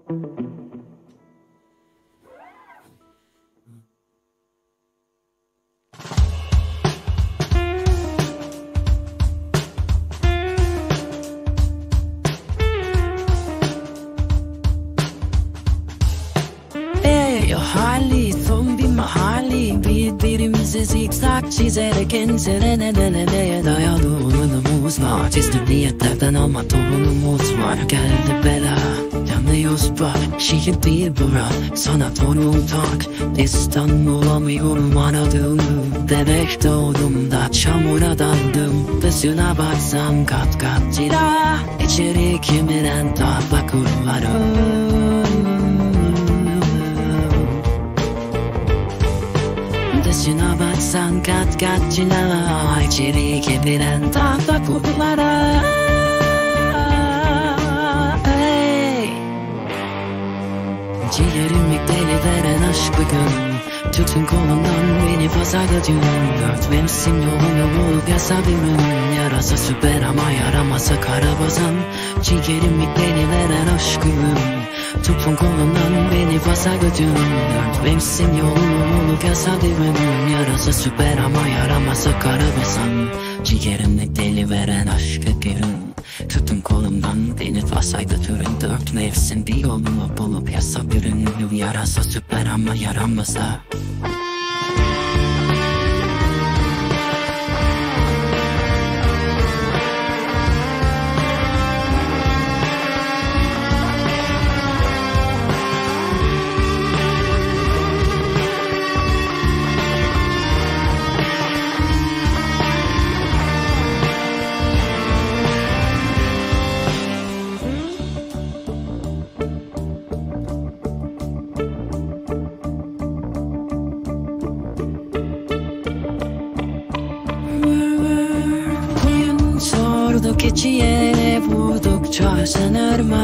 Hali son bir mahalli, birbirimize zikzak çizerek enselene deneleye dayalı oyunumuz var. Çizdim niyetlerden ama torunumuz var. Geldi bela, yanıyoruz bak, şehir değil bura, sana torun tak. İstanbul olamıyorum aradığımı, bebek doğduğumda çamura daldım. Dışına baksam kat kat cila, içeri kimiren tabak kurlarım. Dışına baksan kat kat cila, içeri kemiren tahta kutulara. Hey. Ciğerimi deli veren aşk bugün, tutun kolumdan beni fazla götürün. Dört mevsim yolunu bulup yasadırın. Yarasa süper ama yaramasa karabasan. Ciğerimi deli veren aşk bugün, tutun kolumdan beni fazla götürün. Dört mevsim yolunu bulup yasadırın. Yarasa süper ama yaramasa karabasan. Ciğerimde deli veren aşkı görün, tutun kolumdan beni fazla götürün. Dört mevsim bir yolunu bulup yasadırın. Yarasa süper ama yaramasa. Keçiye vurdukça sanırma,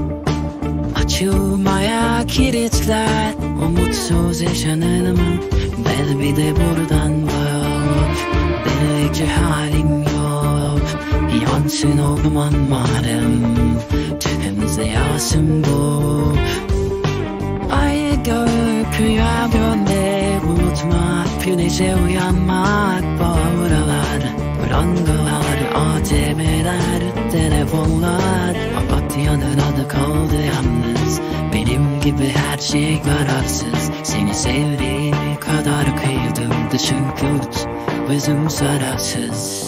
açılmaya kilitler umutsuz yaşanırma. Belki de buradan yok, belki halim yok. Yansın olman malum, tümümüzde yasın bu. Ay gökyüzüne gönde unutmak, güneşe uyanmak. Bağıralar, prangalar, ATM'ler, telefonlar. Papatyanın adı kaldı yalnız, benim gibi her şey kararsız. Seni sevdiğim kadar kıydım, dışın kurt, özüm zararsız.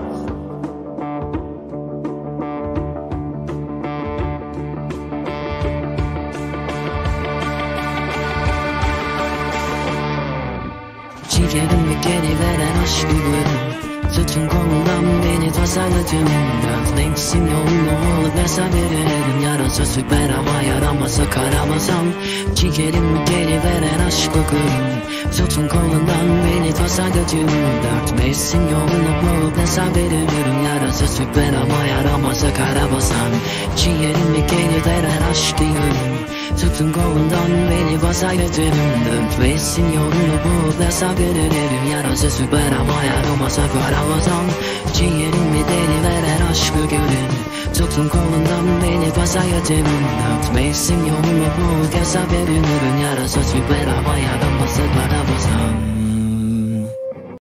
Ciğerimi geri veren aşkı görün, tutun kolumdan beni tasarlatın. Dört mevsim yolunu olup mesafelerim. Yarasa süper ama yaramasa karamasam. Ciğerimi geri veren aşkı görün, tutun kolumdan beni tasarlatın. Dört mevsim yolunu olup mesafelerim. Yarasa süper ama yaramasa karamasam. Ciğerimi geri veren aşkı görün, tutun kolumdan beni tasarlatın. Dört mevsim yolunu bulup mesafelerim. Yarasa süper ama yaramasa karamasam. Ciğerimi deli veren aşkı görün, tutun kolundan beni tasarlatın. Dört mevsim yolunu bulup mesafelerim. Yarasa süper ama yaramasa karamasam.